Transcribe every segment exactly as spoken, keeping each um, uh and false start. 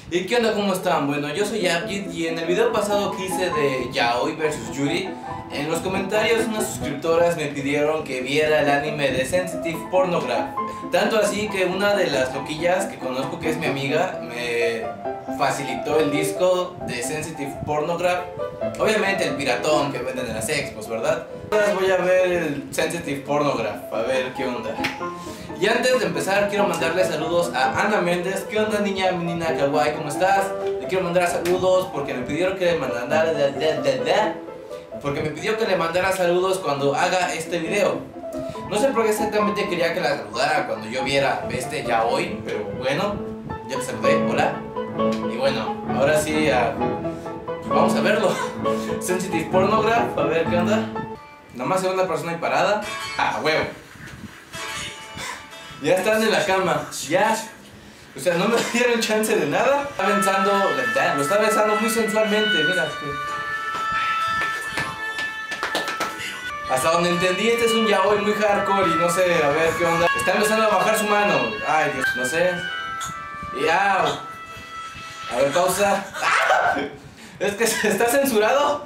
¿Y qué onda? ¿Cómo están? Bueno, yo soy Abjit y en el video pasado que hice de Yaoi versus Yuri, en los comentarios unas suscriptoras me pidieron que viera el anime de Sensitive Pornograph. Tanto así que una de las loquillas que conozco, que es mi amiga, me facilitó el disco de Sensitive Pornograph. Obviamente el piratón que venden en las expos, ¿verdad? Ahora voy a ver el Sensitive Pornograph, a ver qué onda. Y antes de empezar quiero mandarle saludos a Ana Méndez. ¿Qué onda, niña, menina kawaii? ¿Cómo estás? Le quiero mandar saludos porque me pidieron que le mandara porque me pidió que le mandara saludos cuando haga este video. No sé por qué exactamente quería que la saludara cuando yo viera este Yaoi, pero bueno, ya te saludé, hola. Y bueno, ahora sí, uh, pues vamos a verlo. Sensitive Pornograph, a ver qué onda. Nada más hay una persona ahí parada. Ah, huevo. Ya están en la cama, ya. O sea, no me dieron chance de nada. Está besando, lo está besando muy sensualmente, mira. Hasta donde entendí, este es un yaoi muy hardcore y no sé, a ver qué onda. Está empezando a bajar su mano. Ay, Dios, no sé. Y au. A ver, pausa. ¡Ah! Es que está censurado.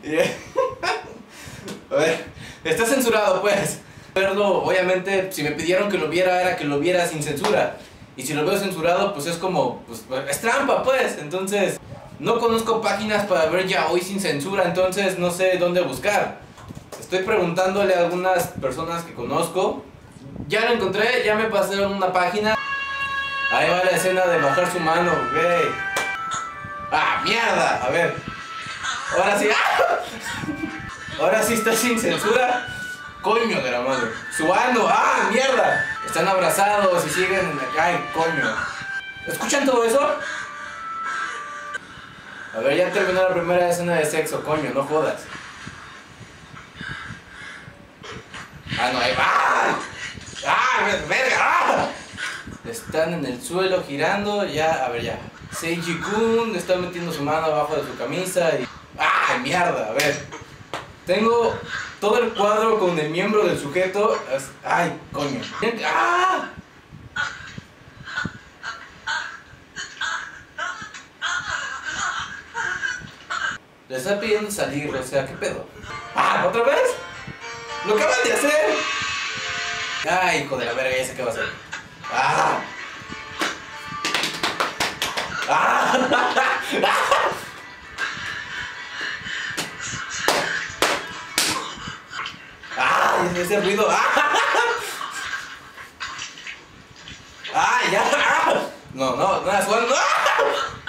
A ver, está censurado, pues. Verlo, obviamente, si me pidieron que lo viera, era que lo viera sin censura. Y si lo veo censurado, pues es como, pues es trampa, pues. Entonces, no conozco páginas para ver yaoi sin censura, entonces no sé dónde buscar. Estoy preguntándole a algunas personas que conozco. Ya lo encontré, ya me pasaron una página. Ahí va la escena de bajar su mano, güey. ¡Ah, mierda! A ver. Ahora sí. ¡Ah! Ahora sí está sin censura. Coño de la madre. Su ano. ¡Ah, mierda! Están abrazados y siguen en la... ¡Ay, coño! ¿Escuchan todo eso? A ver, ya terminó la primera escena de sexo, coño, no jodas. Ah, no, ahí va. ¡Ah, verga! ¡Ah! Están en el suelo girando, ya, a ver, ya. Seiji-kun está metiendo su mano abajo de su camisa y... ¡Ah, mierda! A ver. Tengo todo el cuadro con el miembro del sujeto. ¡Ay, coño! ¡Ah! Le está pidiendo salir, o sea, ¿qué pedo? ¡Ah, otra vez! ¡Lo acaban de hacer! ¡Ay, hijo de la verga! Ya sé qué va a hacer. ¡Ah! ¡Ah! ¡Ah! Ese ruido. ¡Ah! ¡Ah! ¡Ya! ¡Ah! No, no, no es bueno. ¡Ah!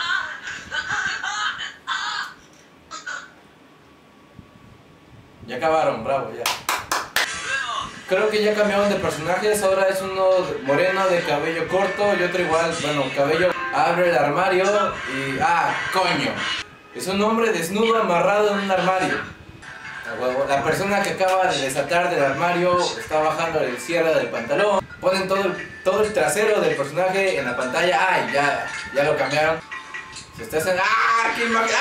Ya acabaron, bravo, ya. Creo que ya cambiaron de personajes, ahora es uno moreno de cabello corto y otro igual, bueno, cabello. Abre el armario y... ¡ah, coño! Es un hombre desnudo amarrado en un armario. La persona que acaba de desatar del armario está bajando el cierre del pantalón. Ponen todo el, todo el trasero del personaje en la pantalla. ¡Ay, ya! Ya lo cambiaron. Se está haciendo... ¡ah, qué imagen!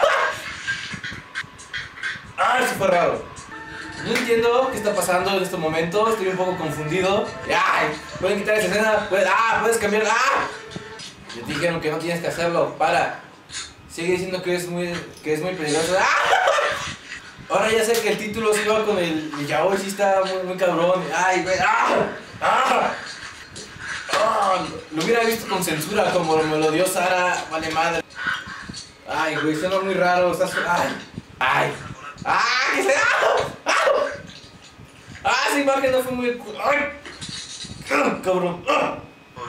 ¡Ah! Eso fue raro. No entiendo qué está pasando en este momento, estoy un poco confundido. ¡Ay! ¿Pueden quitar esa escena? ¿Puedes? ¡Ah! ¿Puedes cambiar? ¡Ah! Ya te dijeron que no tienes que hacerlo, para. Sigue diciendo que es muy, que es muy peligroso. ¡Ah! Ahora ya sé que el título se iba con el, el yaoi, sí está muy, muy cabrón. ¡Ay, güey! ¡Ah! ¡Ah! ¡Ah! Lo hubiera visto con censura como me lo dio Sara, vale madre. ¡Ay, güey! Suena muy raro, estás... ¡ay! ¡Ay! ¡Ah! ¿Qué sea? ¡Ah! ¡Ah! Esa imagen no fue muy... ¡ay! ¡Ah, cabrón! ¡Ah!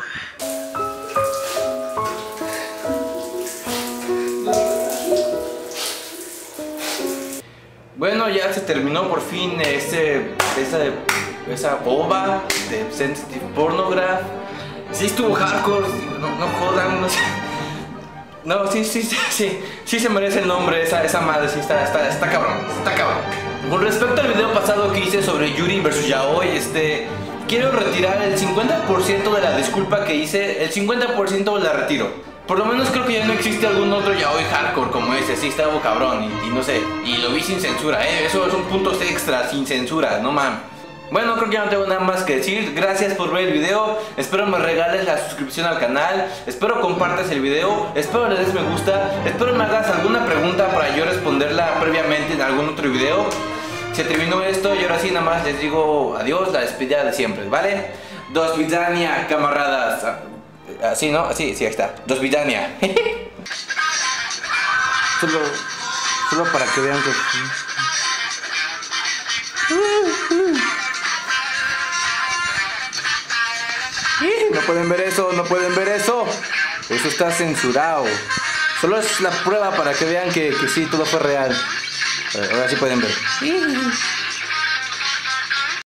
Bueno, ya se terminó por fin ese, esa, esa boba de Sensitive Pornograph. Sí estuvo hardcore, no, no jodan, no sé. No, sí, sí, sí, sí, sí se merece el nombre, esa, esa madre, sí está, está, está cabrón, está cabrón. Con respecto al video pasado que hice sobre Yuri versus Yaoi, este, quiero retirar el cincuenta por ciento de la disculpa que hice, el cincuenta por ciento la retiro. Por lo menos creo que ya no existe algún otro yaoi hardcore como ese, sí estaba cabrón y, y no sé, y lo vi sin censura, eh, eso son puntos extras, sin censura, no mames. Bueno, creo que ya no tengo nada más que decir. Gracias por ver el video. Espero me regales la suscripción al canal. Espero compartas el video. Espero le des me gusta. Espero me hagas alguna pregunta para yo responderla previamente en algún otro video. Se terminó esto y ahora sí nada más les digo adiós, la despedida de siempre, ¿vale? Dos vidania, camaradas. Así, ¿no? Sí, sí, ahí está. Dos vidania. Solo, solo para que vean que... No pueden ver eso, no pueden ver eso. Eso está censurado. Solo es la prueba para que vean que, que sí, todo fue real. Ahora sí pueden ver.